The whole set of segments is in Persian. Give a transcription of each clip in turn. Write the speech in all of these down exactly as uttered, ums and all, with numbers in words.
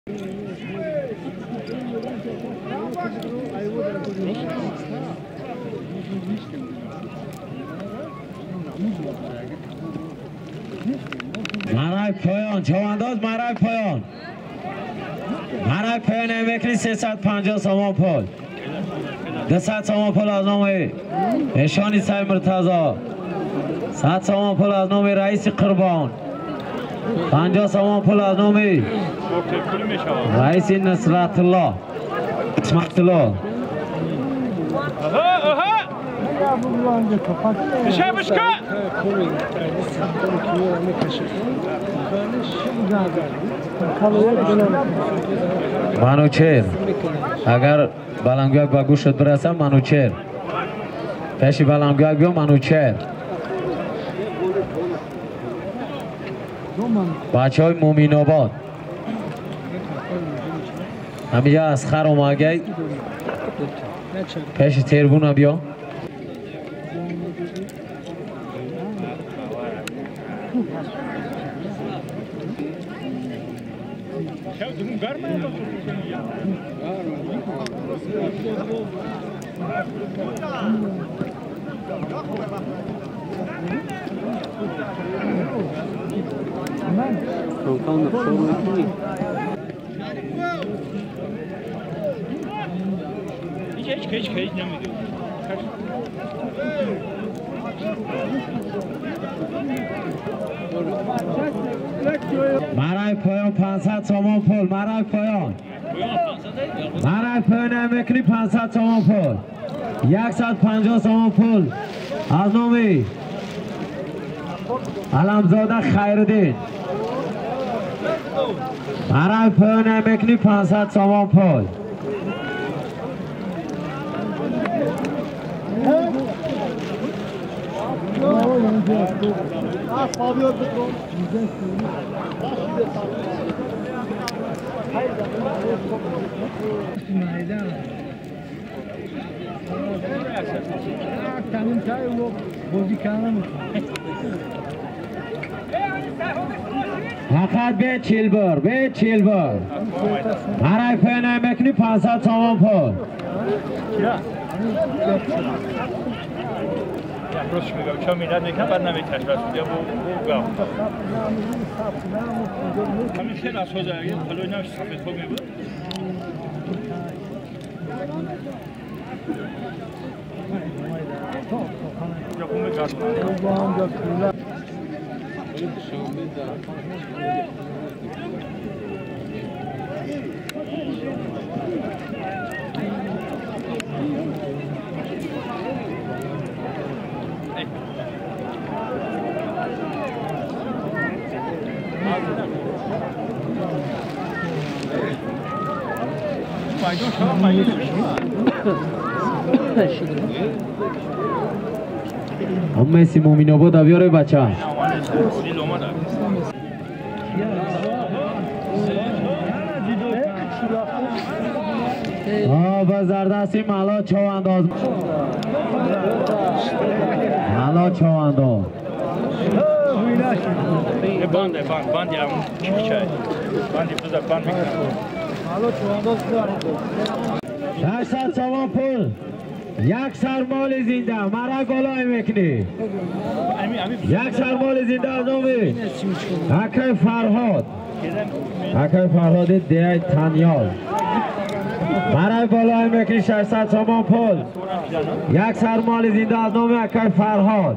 مرای پایان چوانداز مرای پایان مرای پایان امکلی سیصد و پنجاه سامان پول دویست سامان پول از نام اشانی سای مرتضی صد سامان پول از نام رئیس قربان پنجاه سامان پول از نام رئیس نصرت الله اسمت الله بشه بشه منوچهر اگر بلنگویک با گوشت برسم منوچهر پیش بلنگویک بیا منوچهر بچه های مومین آباد همینجا از خر اومگی پیش تیربون بیا hiç hiç hiç hiç nemiyor. مرای پایان پانصد سامان پول مرای پایان مرای پایان امکلی پانصد سامان پول صد و پنجاه سامان پول از نامی علمزاده خیردین مرای پایان امکلی پانصد سامان پول فقط به چیل بار به چیل بار مرای پایان امکلی پانصد سامان پول Proszę mi go, mi radny kabar na wykaź was, ja był gał. A mi się raz chodzę, to nie wiem, czy sobie powiem. Ja pomyślę, że همه سی مومین آباد بیاره بچه آب زردستی ملا چوانداز ملا چوانداز باند باند باند یا چیچای باندی بزرگ باند میکنه ملا چوانداز ششصد سامان پول یک سرمال زنده مرا گلای میکنی یک سرمال زنده از نامی حکای فرهاد حکای فرهاد دیای تنیال مرا گلای میکنی ششصد سامان پول یک سرمال زنده از نامی حکای فرهاد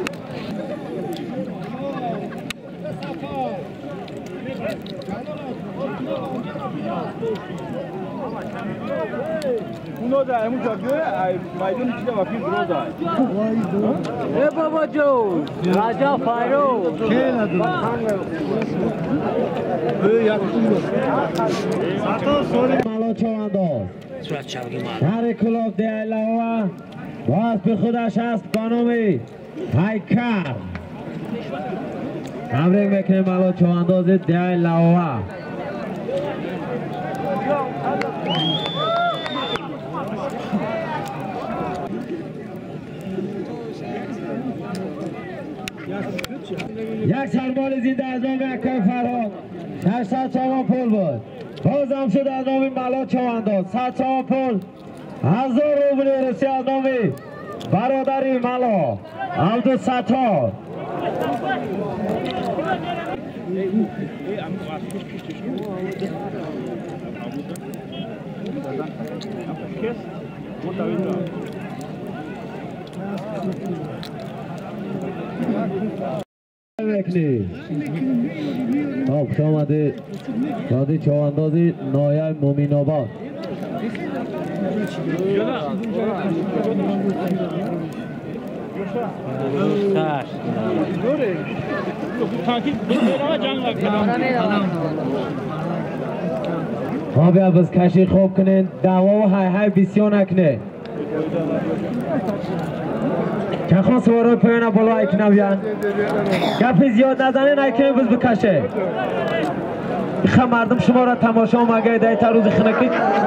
اونو در همون جاگه مایدون چیزا وقتی درو دار ای بابا جو راجا فایرو که ندارم ای یکتون ساتا سوری مالا چوانداز شهر کلاب دیای لاوا باز به خودش هست بانومی پیکر تبریک میکنیم مالا چوانداز دیای لاوا یک سرمال زنده از نام اکای فرهاد ششصد سامان پول بود باز هم شد از نام ملا چوانداز صد چوان پول هزار روبل رسی از نام برادری ملا عبدالستار. خب شامده دادی چواندازی نایه مومین آباد. ها بیا بس کشی خوب کنین دعوا و های های بسیار نکنه که خواه سوارای پایانه بالا ایکنه بیان گفی زیاد نزنین ایکنه بس بکشه بخواه مردم شما را تماشا مگه دیتا روز خنکی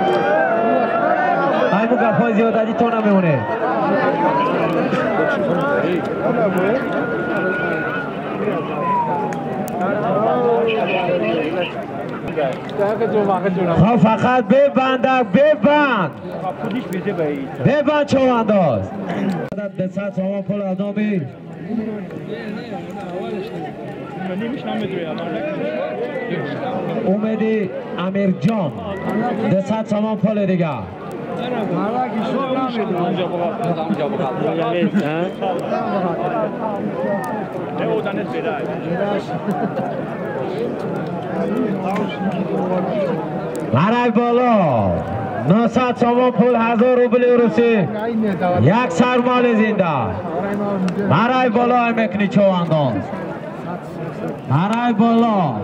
ایمو گفای زیادتی تو نمیونه خب فقط ببند ببند ببند چوانداز دست سامان پول از نامی اومدی امیر جان دست سامان پول دیگه برای بالا نصد سامان پول هزار روبل روسی یک سرمال زنده برای بالا میکنی چوانداز برای بالا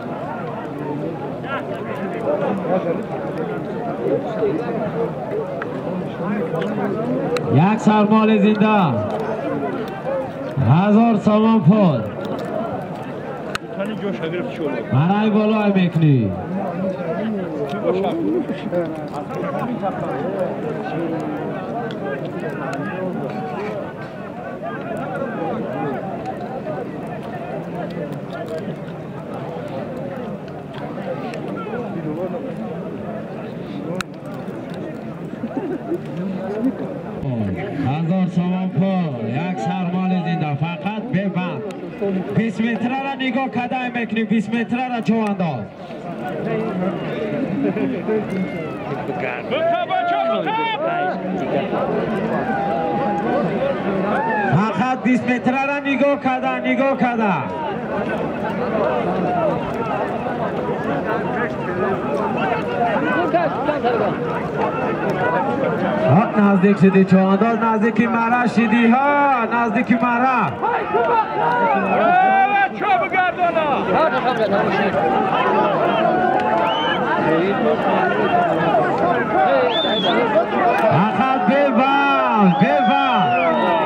یک سرمال زنده هزار سامان پول برای بالا میکنی هزار سامان پول یک سرمال زنده فقط ببند بیست متره را نگاه کدای میکنی بیست متره را چوانداز فقط بیست متره را نگاه کده نگاه کده نزدیک شدی چوانداز نزدیکی مرا شدی ها نزدیکی مرا چه بگردانا فقط ببند ببند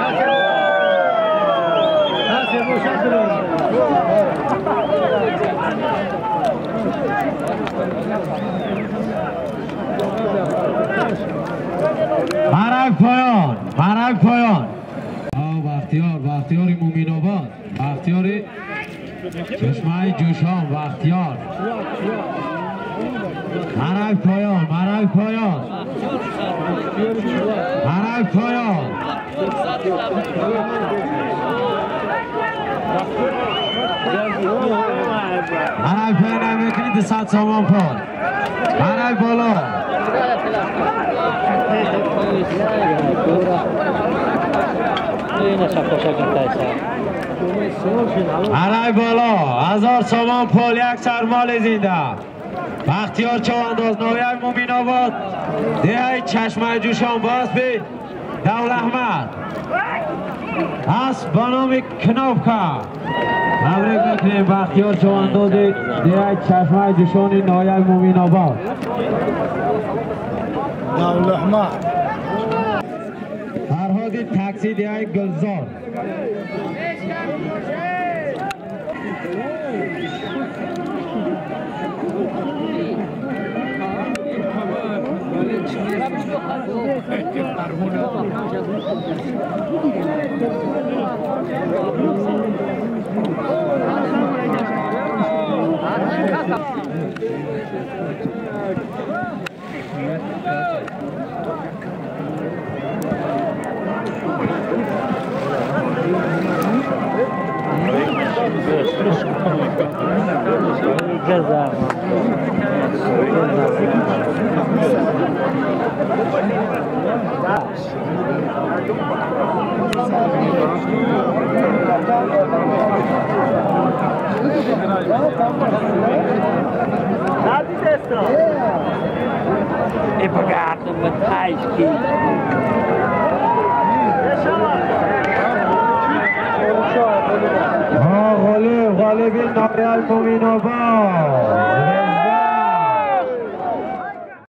برای پایان برای پایان بختیار بختیاری مومین آباد بختیاری چشمه جوشان بختیار برای پایان برای پایان برای پایان برای پایان نمیکنید صد سامان پول برای بالا برای بالا هزار سامان پول یک سرمال زنده بختیار چوانداز نویه مومین آباد دیه چشمه جوشان باز بی دول احمد هست بنام کنافکا تبریک میکنیم بختیار چوانداز دیه چشمه جوشان نویه مومین آباد دول احمد فرهادی تاکسی دیه گلزار جزا E pagato met ijski. ها غالب غالب نایه مومین آباد